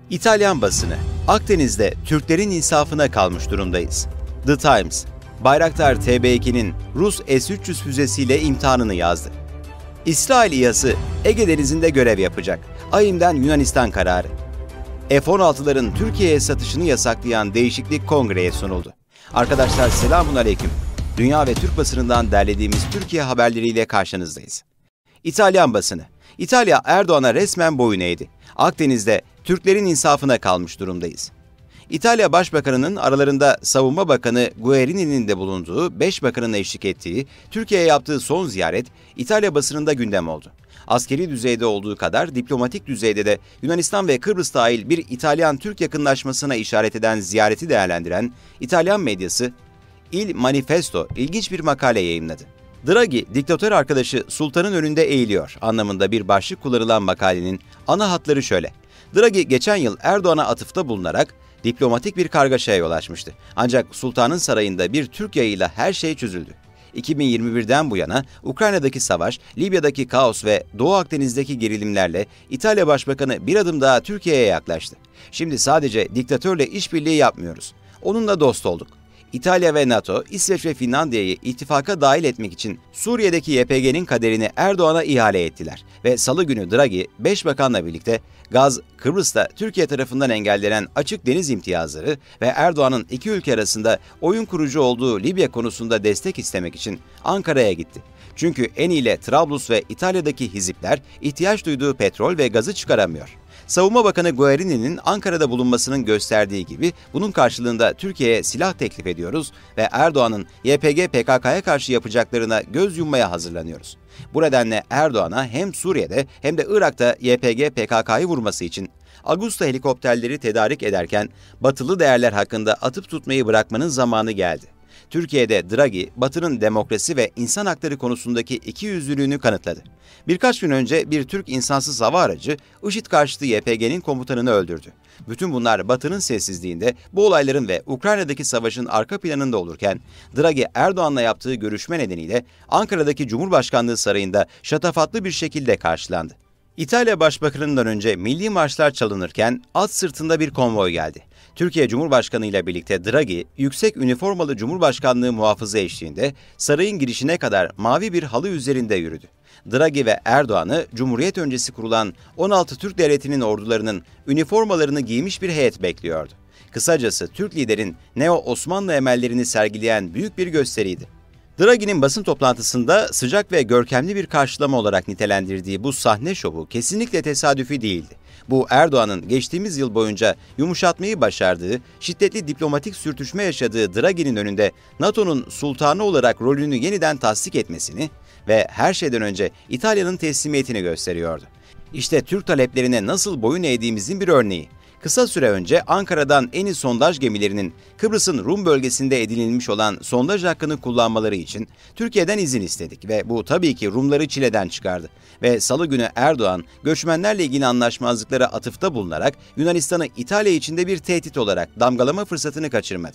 İtalyan basını, Akdeniz'de Türklerin insafına kalmış durumdayız. The Times, Bayraktar TB2'nin Rus S-300 füzesiyle imtihanını yazdı. İsrail İHA'sı Ege Denizi'nde görev yapacak. AİM'den Yunanistan kararı. F-16'ların Türkiye'ye satışını yasaklayan değişiklik kongreye sunuldu. Arkadaşlar selamun aleyküm. Dünya ve Türk basınından derlediğimiz Türkiye haberleriyle karşınızdayız. İtalyan basını, İtalya Erdoğan'a resmen boyun eğdi. Akdeniz'de Türklerin insafına kalmış durumdayız. İtalya Başbakanı'nın aralarında Savunma Bakanı Guerini'nin de bulunduğu 5 bakanın eşlik ettiği Türkiye'ye yaptığı son ziyaret İtalya basınında gündem oldu. Askeri düzeyde olduğu kadar diplomatik düzeyde de Yunanistan ve Kıbrıs dahil bir İtalyan-Türk yakınlaşmasına işaret eden ziyareti değerlendiren İtalyan medyası Il Manifesto ilginç bir makale yayımladı. Draghi, diktatör arkadaşı Sultan'ın önünde eğiliyor anlamında bir başlık kullanılan makalenin ana hatları şöyle. Draghi geçen yıl Erdoğan'a atıfta bulunarak diplomatik bir kargaşaya yol açmıştı. Ancak Sultan'ın sarayında bir Türk yayıyla her şey çözüldü. 2021'den bu yana Ukrayna'daki savaş, Libya'daki kaos ve Doğu Akdeniz'deki gerilimlerle İtalya Başbakanı bir adım daha Türkiye'ye yaklaştı. Şimdi sadece diktatörle işbirliği yapmıyoruz. Onunla dost olduk. İtalya ve NATO, İsveç ve Finlandiya'yı ittifaka dahil etmek için Suriye'deki YPG'nin kaderini Erdoğan'a ihale ettiler. Ve Salı günü Draghi, 5 bakanla birlikte gaz, Kıbrıs'ta Türkiye tarafından engellenen açık deniz imtiyazları ve Erdoğan'ın iki ülke arasında oyun kurucu olduğu Libya konusunda destek istemek için Ankara'ya gitti. Çünkü Eni ile Trablus ve İtalya'daki hizipler ihtiyaç duyduğu petrol ve gazı çıkaramıyor. Savunma Bakanı Guerini'nin Ankara'da bulunmasının gösterdiği gibi bunun karşılığında Türkiye'ye silah teklif ediyoruz ve Erdoğan'ın YPG PKK'ya karşı yapacaklarına göz yummaya hazırlanıyoruz. Bu nedenle Erdoğan'a hem Suriye'de hem de Irak'ta YPG PKK'yı vurması için Agusta helikopterleri tedarik ederken batılı değerler hakkında atıp tutmayı bırakmanın zamanı geldi. Türkiye'de Draghi, Batı'nın demokrasi ve insan hakları konusundaki ikiyüzlülüğünü kanıtladı. Birkaç gün önce bir Türk insansız hava aracı IŞİD karşıtı YPG'nin komutanını öldürdü. Bütün bunlar Batı'nın sessizliğinde bu olayların ve Ukrayna'daki savaşın arka planında olurken Draghi Erdoğan'la yaptığı görüşme nedeniyle Ankara'daki Cumhurbaşkanlığı sarayında şatafatlı bir şekilde karşılandı. İtalya Başbakanı'ndan önce milli marşlar çalınırken at sırtında bir konvoy geldi. Türkiye Cumhurbaşkanı ile birlikte Draghi, yüksek üniformalı Cumhurbaşkanlığı muhafızı eşliğinde sarayın girişine kadar mavi bir halı üzerinde yürüdü. Draghi ve Erdoğan'ı Cumhuriyet öncesi kurulan 16 Türk Devleti'nin ordularının üniformalarını giymiş bir heyet bekliyordu. Kısacası Türk liderin Neo-Osmanlı emellerini sergileyen büyük bir gösteriydi. Draghi'nin basın toplantısında sıcak ve görkemli bir karşılama olarak nitelendirdiği bu sahne şovu kesinlikle tesadüfi değildi. Bu Erdoğan'ın geçtiğimiz yıl boyunca yumuşatmayı başardığı, şiddetli diplomatik sürtüşme yaşadığı Draghi'nin önünde NATO'nun sultanı olarak rolünü yeniden tasdik etmesini ve her şeyden önce İtalya'nın teslimiyetini gösteriyordu. İşte Türk taleplerine nasıl boyun eğdiğimizin bir örneği. Kısa süre önce Ankara'dan Eni sondaj gemilerinin Kıbrıs'ın Rum bölgesinde edinilmiş olan sondaj hakkını kullanmaları için Türkiye'den izin istedik ve bu tabii ki Rumları çileden çıkardı. Ve Salı günü Erdoğan, göçmenlerle ilgili anlaşmazlıklara atıfta bulunarak Yunanistan'ı İtalya içinde bir tehdit olarak damgalama fırsatını kaçırmadı.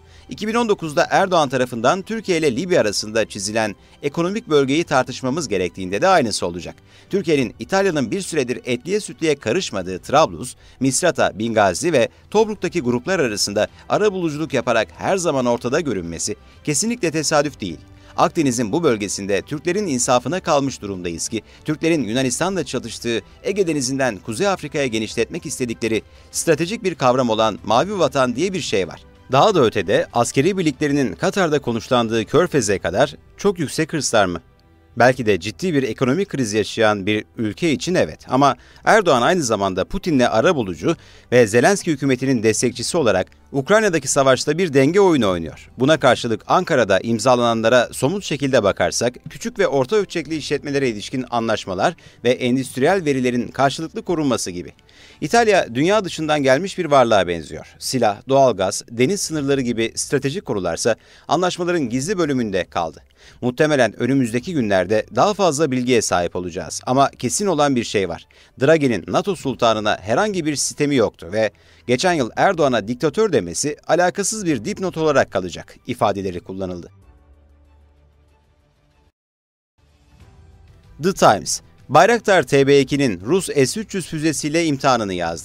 2019'da Erdoğan tarafından Türkiye ile Libya arasında çizilen ekonomik bölgeyi tartışmamız gerektiğinde de aynısı olacak. Türkiye'nin İtalya'nın bir süredir etliye sütlüye karışmadığı Trablus, Misrata, Bingazi ve Tobruk'taki gruplar arasında arabuluculuk yaparak her zaman ortada görünmesi kesinlikle tesadüf değil. Akdeniz'in bu bölgesinde Türklerin insafına kalmış durumdayız ki, Türklerin Yunanistan'la çatıştığı Ege Denizi'nden Kuzey Afrika'ya genişletmek istedikleri stratejik bir kavram olan Mavi Vatan diye bir şey var. Daha da ötede askeri birliklerinin Katar'da konuşlandığı Körfez'e kadar çok yüksek hırslar mı? Belki de ciddi bir ekonomik kriz yaşayan bir ülke için evet, ama Erdoğan aynı zamanda Putin'le arabulucu ve Zelenski hükümetinin destekçisi olarak Ukrayna'daki savaşta bir denge oyunu oynuyor. Buna karşılık Ankara'da imzalananlara somut şekilde bakarsak, küçük ve orta ölçekli işletmelere ilişkin anlaşmalar ve endüstriyel verilerin karşılıklı korunması gibi. İtalya, dünya dışından gelmiş bir varlığa benziyor. Silah, doğalgaz, deniz sınırları gibi stratejik konularsa anlaşmaların gizli bölümünde kaldı. Muhtemelen önümüzdeki günlerde daha fazla bilgiye sahip olacağız. Ama kesin olan bir şey var. Draghi'nin NATO sultanına herhangi bir sistemi yoktu ve geçen yıl Erdoğan'a diktatör demesi alakasız bir dipnot olarak kalacak ifadeleri kullanıldı. The Times, Bayraktar TB2'nin Rus S-300 füzesiyle imtihanını yazdı.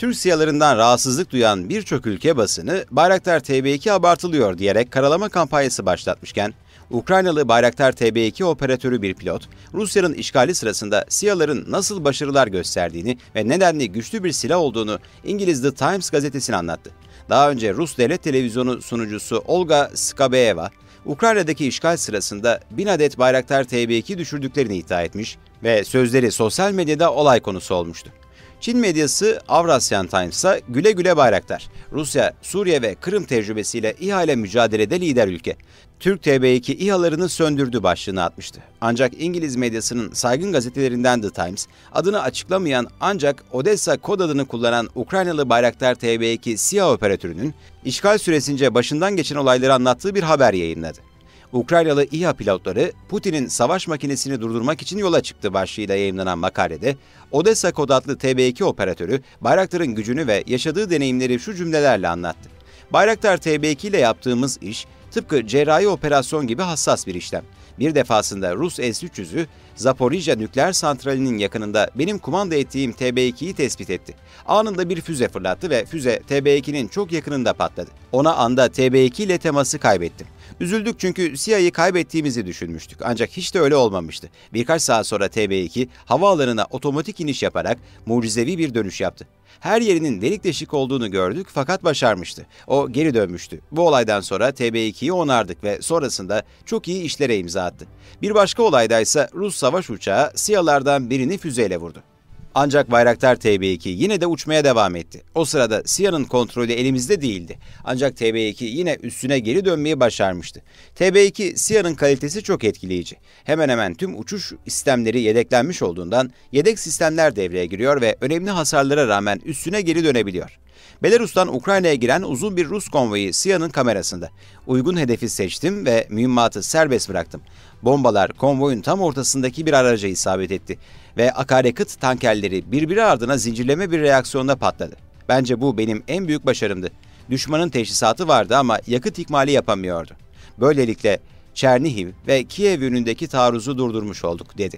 Türk SİHA'larından rahatsızlık duyan birçok ülke basını Bayraktar TB2 abartılıyor diyerek karalama kampanyası başlatmışken, Ukraynalı Bayraktar TB2 operatörü bir pilot, Rusya'nın işgali sırasında SİHA'ların nasıl başarılar gösterdiğini ve nedenli güçlü bir silah olduğunu İngiliz The Times gazetesine anlattı. Daha önce Rus devlet televizyonu sunucusu Olga Skabeyeva, Ukrayna'daki işgal sırasında 1000 adet Bayraktar TB2 düşürdüklerini iddia etmiş ve sözleri sosyal medyada olay konusu olmuştu. Çin medyası Avrasyan Times'a güle güle Bayraktar, Rusya, Suriye ve Kırım tecrübesiyle İHA ile mücadelede lider ülke. Türk TB2 İHA'larını söndürdü başlığını atmıştı. Ancak İngiliz medyasının saygın gazetelerinden The Times, adını açıklamayan ancak Odessa kod adını kullanan Ukraynalı Bayraktar TB2 SİHA operatörünün işgal süresince başından geçen olayları anlattığı bir haber yayınladı. Ukraynalı İHA pilotları Putin'in savaş makinesini durdurmak için yola çıktı başlığıyla yayımlanan makalede, Odessa kod adlı TB2 operatörü Bayraktar'ın gücünü ve yaşadığı deneyimleri şu cümlelerle anlattı. Bayraktar TB2 ile yaptığımız iş tıpkı cerrahi operasyon gibi hassas bir işlem. Bir defasında Rus S-300'ü Zaporijya nükleer santralinin yakınında benim kumanda ettiğim TB2'yi tespit etti. Anında bir füze fırlattı ve füze TB2'nin çok yakınında patladı. Ona anda TB2 ile teması kaybettim. Üzüldük çünkü SİHA'yı kaybettiğimizi düşünmüştük. Ancak hiç de öyle olmamıştı. Birkaç saat sonra TB2 havaalanına otomatik iniş yaparak mucizevi bir dönüş yaptı. Her yerinin delik deşik olduğunu gördük fakat başarmıştı. O geri dönmüştü. Bu olaydan sonra TB2'yi onardık ve sonrasında çok iyi işlere imza attı. Bir başka olaydaysa Rus savaş uçağı SİHA'lardan birini füzeyle vurdu. Ancak Bayraktar TB2 yine de uçmaya devam etti. O sırada SİHA'nın kontrolü elimizde değildi. Ancak TB2 yine üstüne geri dönmeyi başarmıştı. TB2 SİHA'nın kalitesi çok etkileyici. Hemen hemen tüm uçuş sistemleri yedeklenmiş olduğundan yedek sistemler devreye giriyor ve önemli hasarlara rağmen üstüne geri dönebiliyor. Belarus'tan Ukrayna'ya giren uzun bir Rus konvoyu SİHA'nın kamerasında. Uygun hedefi seçtim ve mühimmatı serbest bıraktım. Bombalar konvoyun tam ortasındaki bir araca isabet etti ve akaryakıt tankerleri birbiri ardına zincirleme bir reaksiyonda patladı. Bence bu benim en büyük başarımdı. Düşmanın teşhisatı vardı ama yakıt ikmali yapamıyordu. Böylelikle Çernihiv ve Kiev yönündeki taarruzu durdurmuş olduk, dedi.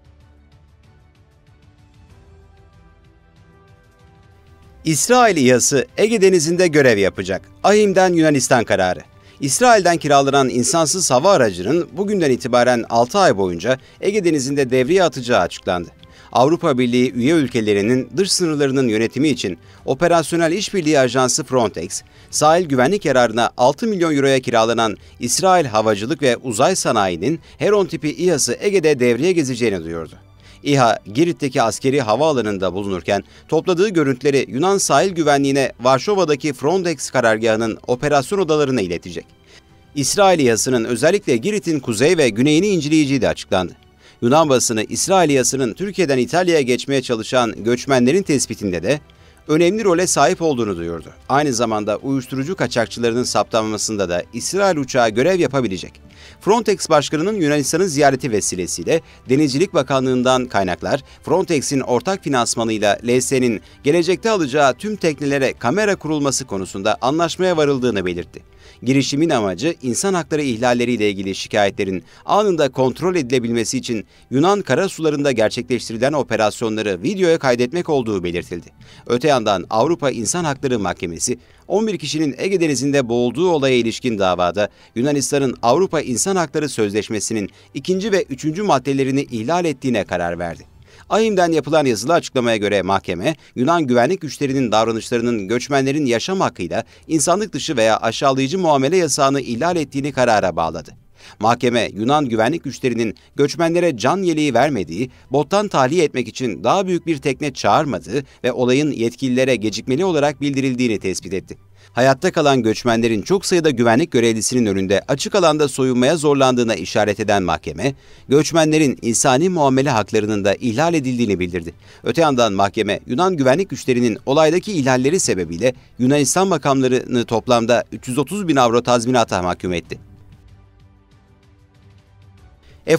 İsrail İHA'sı Ege Denizi'nde görev yapacak. AİHM'den Yunanistan kararı. İsrail'den kiralanan insansız hava aracının bugünden itibaren 6 ay boyunca Ege Denizi'nde devreye atacağı açıklandı. Avrupa Birliği üye ülkelerinin dış sınırlarının yönetimi için Operasyonel İşbirliği Ajansı Frontex, sahil güvenlik yararına 6 milyon euroya kiralanan İsrail Havacılık ve Uzay Sanayi'nin Heron tipi İHA'sı Ege'de devreye gezeceğini duyurdu. İHA, Girit'teki askeri havaalanında bulunurken topladığı görüntüleri Yunan sahil güvenliğine Varşova'daki Frontex karargahının operasyon odalarına iletecek. İsrail İHA'sının özellikle Girit'in kuzey ve güneyini inceleyeceği de açıklandı. Yunan basını İsrail İHA'sının Türkiye'den İtalya'ya geçmeye çalışan göçmenlerin tespitinde de önemli role sahip olduğunu duyurdu. Aynı zamanda uyuşturucu kaçakçılarının saptanmasında da İsrail uçağı görev yapabilecek. Frontex Başkanı'nın Yunanistan'ın ziyareti vesilesiyle Denizcilik Bakanlığı'ndan kaynaklar, Frontex'in ortak finansmanıyla LSE'nin gelecekte alacağı tüm teknelere kamera kurulması konusunda anlaşmaya varıldığını belirtti. Girişimin amacı insan hakları ihlalleriyle ilgili şikayetlerin anında kontrol edilebilmesi için Yunan karasularında gerçekleştirilen operasyonları videoya kaydetmek olduğu belirtildi. Öte yandan Avrupa İnsan Hakları Mahkemesi, 11 kişinin Ege Denizi'nde boğulduğu olaya ilişkin davada Yunanistan'ın Avrupa İnsan Hakları Sözleşmesi'nin 2. ve 3. maddelerini ihlal ettiğine karar verdi. AİHM'den yapılan yazılı açıklamaya göre mahkeme, Yunan güvenlik güçlerinin davranışlarının göçmenlerin yaşam hakkıyla insanlık dışı veya aşağılayıcı muamele yasağını ihlal ettiğini karara bağladı. Mahkeme, Yunan güvenlik güçlerinin göçmenlere can yeleği vermediği, bottan tahliye etmek için daha büyük bir tekne çağırmadığı ve olayın yetkililere gecikmeli olarak bildirildiğini tespit etti. Hayatta kalan göçmenlerin çok sayıda güvenlik görevlisinin önünde açık alanda soyunmaya zorlandığına işaret eden mahkeme, göçmenlerin insani muamele haklarının da ihlal edildiğini bildirdi. Öte yandan mahkeme, Yunan güvenlik güçlerinin olaydaki ihlalleri sebebiyle Yunanistan makamlarını toplamda 330 bin avro tazminata mahkum etti.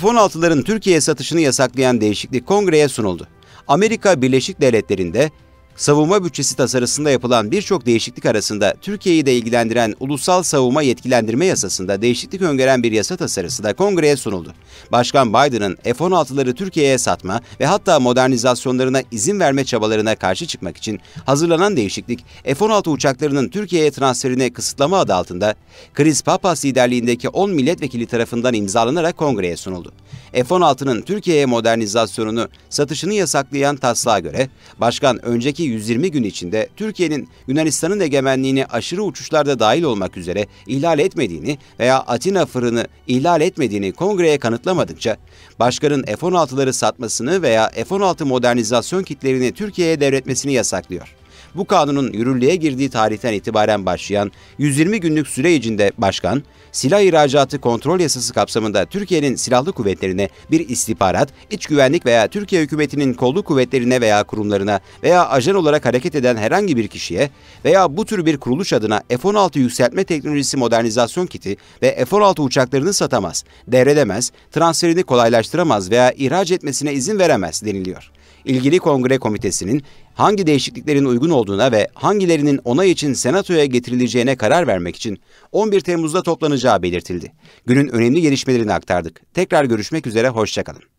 F-16'ların Türkiye'ye satışını yasaklayan değişiklik kongreye sunuldu. Amerika Birleşik Devletleri'nde Savunma bütçesi tasarısında yapılan birçok değişiklik arasında Türkiye'yi de ilgilendiren Ulusal Savunma Yetkilendirme Yasası'nda değişiklik öngören bir yasa tasarısı da Kongreye sunuldu. Başkan Biden'ın F-16'ları Türkiye'ye satma ve hatta modernizasyonlarına izin verme çabalarına karşı çıkmak için hazırlanan değişiklik, F-16 uçaklarının Türkiye'ye transferine kısıtlama adı altında Chris Pappas liderliğindeki 10 milletvekili tarafından imzalanarak Kongreye sunuldu. F-16'nın Türkiye'ye modernizasyonunu, satışını yasaklayan taslağa göre, Başkan önceki 120 gün içinde Türkiye'nin Yunanistan'ın egemenliğini aşırı uçuşlarda dahil olmak üzere ihlal etmediğini veya Atina fırını ihlal etmediğini Kongreye kanıtlamadıkça, Başkan'ın F-16'ları satmasını veya F-16 modernizasyon kitlerini Türkiye'ye devretmesini yasaklıyor. Bu kanunun yürürlüğe girdiği tarihten itibaren başlayan 120 günlük süre içinde Başkan, silah ihracatı kontrol yasası kapsamında Türkiye'nin silahlı kuvvetlerine bir istihbarat, iç güvenlik veya Türkiye hükümetinin kolluk kuvvetlerine veya kurumlarına veya ajan olarak hareket eden herhangi bir kişiye veya bu tür bir kuruluş adına F-16 yükseltme teknolojisi modernizasyon kiti ve F-16 uçaklarını satamaz, devredemez, transferini kolaylaştıramaz veya ihraç etmesine izin veremez deniliyor. İlgili Kongre Komitesi'nin hangi değişikliklerin uygun olduğuna ve hangilerinin onay için Senato'ya getirileceğine karar vermek için 11 Temmuz'da toplanacağı belirtildi. Günün önemli gelişmelerini aktardık. Tekrar görüşmek üzere, hoşça kalın.